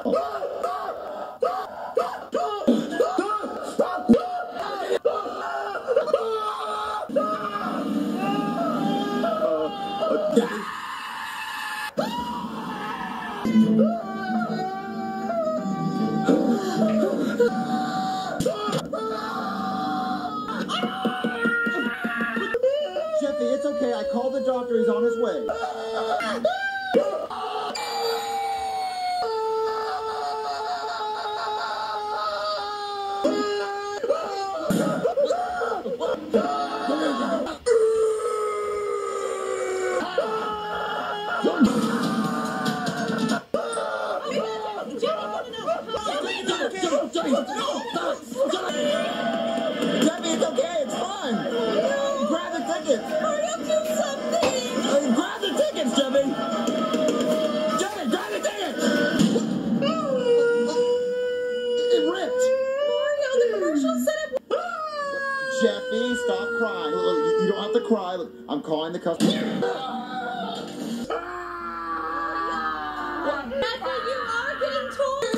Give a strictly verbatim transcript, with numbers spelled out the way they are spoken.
Jeffy, it's okay. I called the doctor. He's on his way. Jeffy, it's okay. It's fine. Grab the tickets. Hurry up, do something. Uh, grab the tickets, Jeffy. Jeffy, grab the tickets. It ripped. Mario, the commercial said it. Jeffy, stop crying. Look, you, you don't have to cry. Look, I'm calling the customer. That's what you are getting torn.